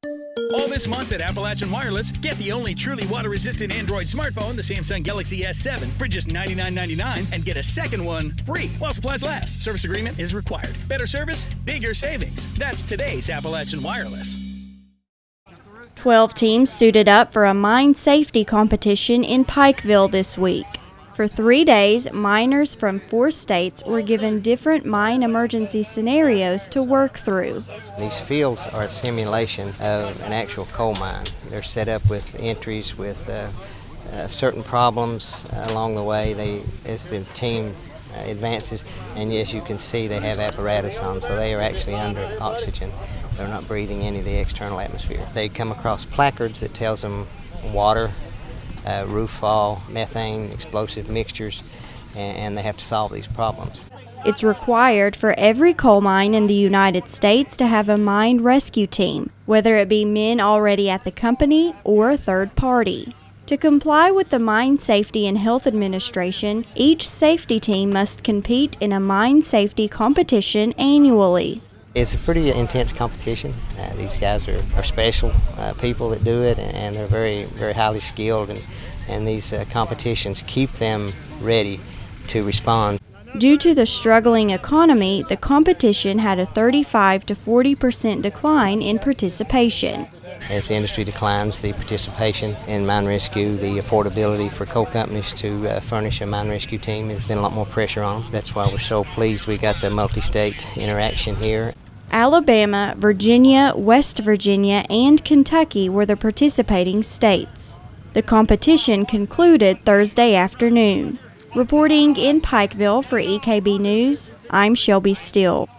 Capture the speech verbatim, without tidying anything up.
All this month at Appalachian Wireless, get the only truly water-resistant Android smartphone, the Samsung Galaxy S seven, for just ninety-nine ninety-nine and get a second one free while supplies last. Service agreement is required. Better service, bigger savings. That's today's Appalachian Wireless. Twelve teams suited up for a mine safety competition in Pikeville this week. For three days, miners from four states were given different mine emergency scenarios to work through. These fields are a simulation of an actual coal mine. They're set up with entries with uh, uh, certain problems uh, along the way. They, as the team uh, advances, and as you can see, they have apparatus on, so they are actually under oxygen. They're not breathing any of the external atmosphere. They come across placards that tells them water, Uh, roof fall, methane, explosive mixtures, and, and they have to solve these problems. It's required for every coal mine in the United States to have a mine rescue team, whether it be men already at the company or a third party. To comply with the Mine Safety and Health Administration, each safety team must compete in a mine safety competition annually. It's a pretty intense competition. Uh, these guys are, are special uh, people that do it, and, and they're very, very highly skilled, and, and these uh, competitions keep them ready to respond. Due to the struggling economy, the competition had a thirty-five to forty percent decline in participation. As the industry declines, the participation in mine rescue, the affordability for coal companies to uh, furnish a mine rescue team, has been a lot more pressure on them. That's why we're so pleased we got the multi-state interaction here. Alabama, Virginia, West Virginia, and Kentucky were the participating states. The competition concluded Thursday afternoon. Reporting in Pikeville for E K B News, I'm Shelby Still.